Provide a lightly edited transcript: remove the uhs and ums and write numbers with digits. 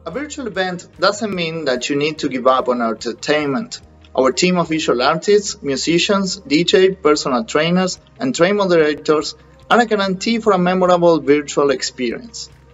A virtual event doesn't mean that you need to give up on our entertainment. Our team of visual artists, musicians, DJ, personal trainers, and trained moderators are a guarantee for a memorable virtual experience.